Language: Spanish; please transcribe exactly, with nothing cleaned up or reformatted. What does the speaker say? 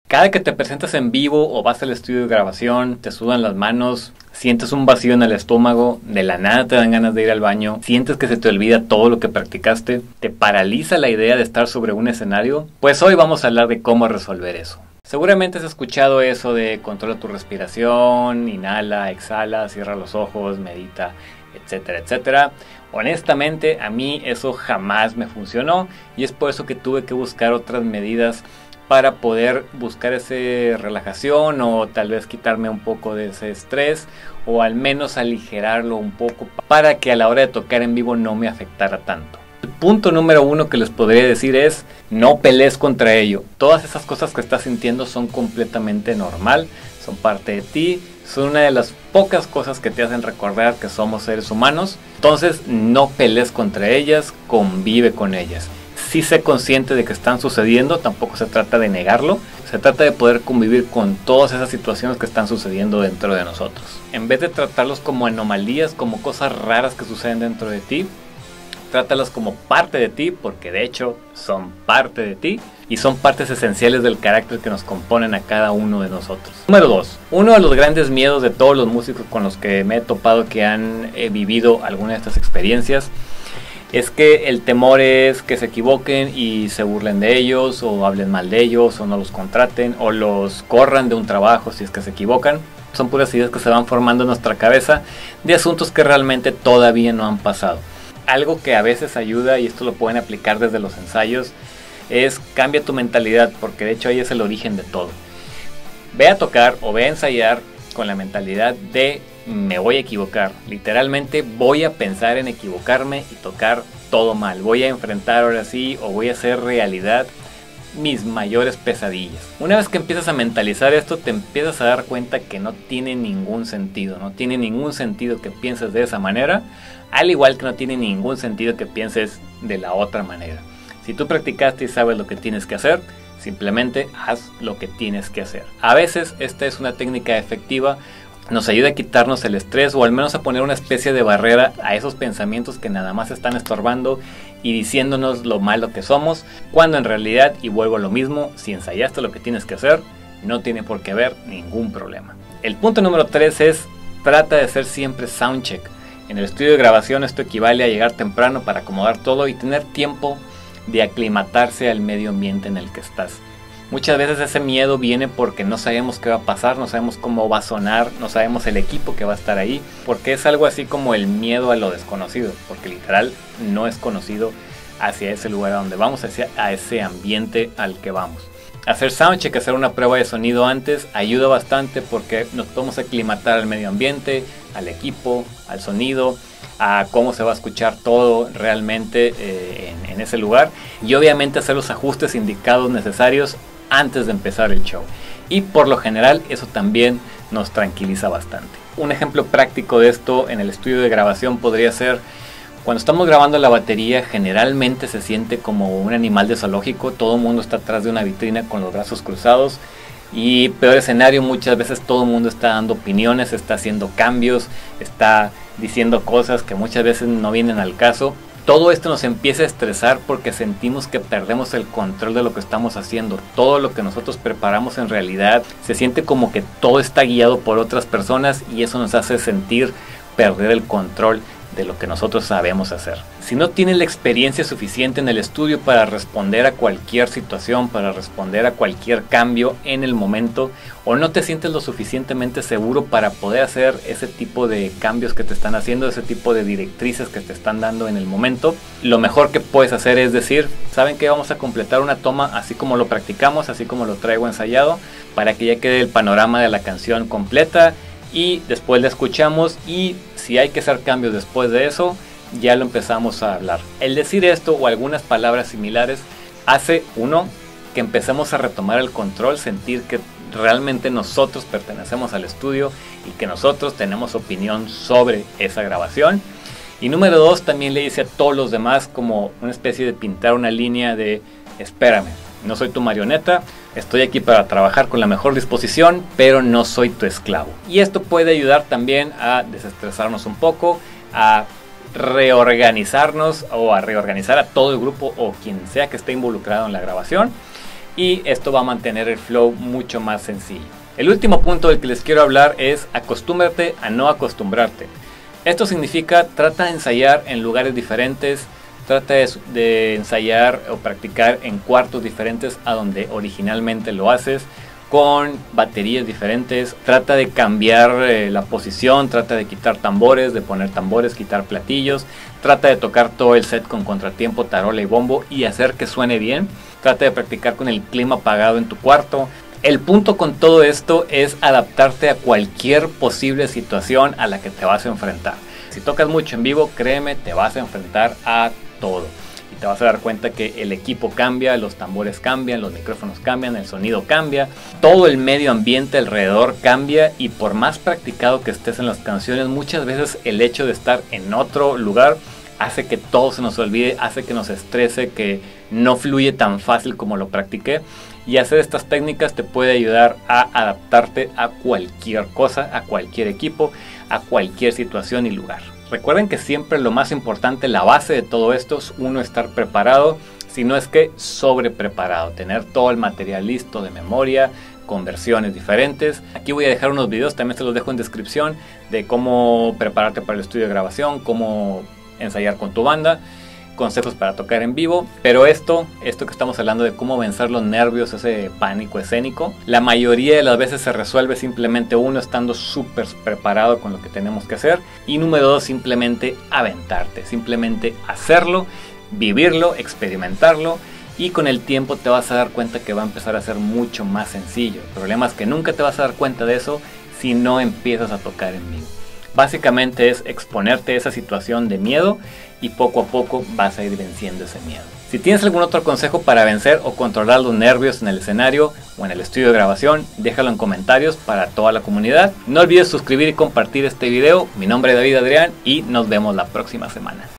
Cada que te presentas en vivo o vas al estudio de grabación, te sudan las manos, sientes un vacío en el estómago, de la nada te dan ganas de ir al baño, sientes que se te olvida todo lo que practicaste, te paraliza la idea de estar sobre un escenario. Pues hoy vamos a hablar de cómo resolver eso. Seguramente has escuchado eso de controla tu respiración, inhala, exhala, cierra los ojos, medita, etcétera, etcétera. Honestamente, a mí eso jamás me funcionó y es por eso que tuve que buscar otras medidas para poder buscar esa relajación o tal vez quitarme un poco de ese estrés o al menos aligerarlo un poco para que a la hora de tocar en vivo no me afectara tanto. El punto número uno que les podría decir es no pelees contra ello. Todas esas cosas que estás sintiendo son completamente normal, son parte de ti, son una de las pocas cosas que te hacen recordar que somos seres humanos. Entonces no pelees contra ellas, convive con ellas. Sí sé consciente de que están sucediendo, tampoco se trata de negarlo, se trata de poder convivir con todas esas situaciones que están sucediendo dentro de nosotros. En vez de tratarlos como anomalías, como cosas raras que suceden dentro de ti, trátalas como parte de ti, porque de hecho son parte de ti y son partes esenciales del carácter que nos componen a cada uno de nosotros. Número dos. Uno de los grandes miedos de todos los músicos con los que me he topado que han eh, vivido alguna de estas experiencias es que el temor es que se equivoquen y se burlen de ellos o hablen mal de ellos o no los contraten o los corran de un trabajo si es que se equivocan. Son puras ideas que se van formando en nuestra cabeza de asuntos que realmente todavía no han pasado. Algo que a veces ayuda, y esto lo pueden aplicar desde los ensayos, es cambia tu mentalidad, porque de hecho ahí es el origen de todo. Ve a tocar o ve a ensayar con la mentalidad de me voy a equivocar. Literalmente voy a pensar en equivocarme y tocar todo mal. Voy a enfrentar ahora sí o voy a hacer realidad mis mayores pesadillas. Una vez que empiezas a mentalizar esto, te empiezas a dar cuenta que no tiene ningún sentido. No tiene ningún sentido que pienses de esa manera, al igual que no tiene ningún sentido que pienses de la otra manera. Si tú practicaste y sabes lo que tienes que hacer, simplemente haz lo que tienes que hacer. A veces esta es una técnica efectiva, nos ayuda a quitarnos el estrés o al menos a poner una especie de barrera a esos pensamientos que nada más están estorbando y diciéndonos lo malo que somos, cuando en realidad, y vuelvo a lo mismo, si ensayaste lo que tienes que hacer, no tiene por qué haber ningún problema. El punto número tres es, trata de hacer siempre soundcheck. En el estudio de grabación esto equivale a llegar temprano para acomodar todo y tener tiempo de aclimatarse al medio ambiente en el que estás. Muchas veces ese miedo viene porque no sabemos qué va a pasar, no sabemos cómo va a sonar, no sabemos el equipo que va a estar ahí, porque es algo así como el miedo a lo desconocido, porque literal no es conocido hacia ese lugar a donde vamos, hacia a ese ambiente al que vamos. Hacer soundcheck, hacer una prueba de sonido antes, ayuda bastante porque nos podemos aclimatar al medio ambiente, al equipo, al sonido, a cómo se va a escuchar todo realmente eh, en, en ese lugar y obviamente hacer los ajustes indicados necesarios antes de empezar el show. Y por lo general eso también nos tranquiliza bastante. Un ejemplo práctico de esto en el estudio de grabación podría ser cuando estamos grabando la batería. Generalmente se siente como un animal de zoológico, todo el mundo está atrás de una vitrina con los brazos cruzados y peor escenario, muchas veces todo el mundo está dando opiniones, está haciendo cambios, está diciendo cosas que muchas veces no vienen al caso. Todo esto nos empieza a estresar porque sentimos que perdemos el control de lo que estamos haciendo. Todo lo que nosotros preparamos en realidad se siente como que todo está guiado por otras personas y eso nos hace sentir perder el control de lo que nosotros sabemos hacer. Si no tienes la experiencia suficiente en el estudio para responder a cualquier situación, para responder a cualquier cambio en el momento, o no te sientes lo suficientemente seguro para poder hacer ese tipo de cambios que te están haciendo, ese tipo de directrices que te están dando en el momento, lo mejor que puedes hacer es decir, ¿saben qué? Vamos a completar una toma así como lo practicamos, así como lo traigo ensayado, para que ya quede el panorama de la canción completa y después la escuchamos y si hay que hacer cambios después de eso, ya lo empezamos a hablar. El decir esto o algunas palabras similares hace, uno, que empecemos a retomar el control, sentir que realmente nosotros pertenecemos al estudio y que nosotros tenemos opinión sobre esa grabación. Y número dos, también le dice a todos los demás como una especie de pintar una línea de espérame, no soy tu marioneta, estoy aquí para trabajar con la mejor disposición, pero no soy tu esclavo. Y esto puede ayudar también a desestresarnos un poco, a reorganizarnos o a reorganizar a todo el grupo o quien sea que esté involucrado en la grabación y esto va a mantener el flow mucho más sencillo. El último punto del que les quiero hablar es acostúmbrate a no acostumbrarte. Esto significa trata de ensayar en lugares diferentes, trata de, de ensayar o practicar en cuartos diferentes a donde originalmente lo haces, con baterías diferentes, trata de cambiar eh, la posición, trata de quitar tambores, de poner tambores, quitar platillos, trata de tocar todo el set con contratiempo, tarola y bombo y hacer que suene bien, trata de practicar con el clima apagado en tu cuarto. El punto con todo esto es adaptarte a cualquier posible situación a la que te vas a enfrentar. Si tocas mucho en vivo, créeme, te vas a enfrentar a todo. Y te vas a dar cuenta que el equipo cambia, los tambores cambian, los micrófonos cambian, el sonido cambia, todo el medio ambiente alrededor cambia y por más practicado que estés en las canciones, muchas veces el hecho de estar en otro lugar hace que todo se nos olvide, hace que nos estrese, que no fluye tan fácil como lo practiqué. Y hacer estas técnicas te puede ayudar a adaptarte a cualquier cosa, a cualquier equipo, a cualquier situación y lugar. Recuerden que siempre lo más importante, la base de todo esto es uno estar preparado, si no es que sobre preparado, tener todo el material listo de memoria, con versiones diferentes. Aquí voy a dejar unos videos, también se los dejo en descripción, de cómo prepararte para el estudio de grabación, cómo ensayar con tu banda, consejos para tocar en vivo, pero esto, esto que estamos hablando de cómo vencer los nervios, ese pánico escénico, la mayoría de las veces se resuelve simplemente uno estando súper preparado con lo que tenemos que hacer y número dos, simplemente aventarte, simplemente hacerlo, vivirlo, experimentarlo y con el tiempo te vas a dar cuenta que va a empezar a ser mucho más sencillo. El problema es que nunca te vas a dar cuenta de eso si no empiezas a tocar en vivo. Básicamente es exponerte a esa situación de miedo y poco a poco vas a ir venciendo ese miedo. Si tienes algún otro consejo para vencer o controlar los nervios en el escenario o en el estudio de grabación, déjalo en comentarios para toda la comunidad. No olvides suscribir y compartir este video. Mi nombre es David Adrián y nos vemos la próxima semana.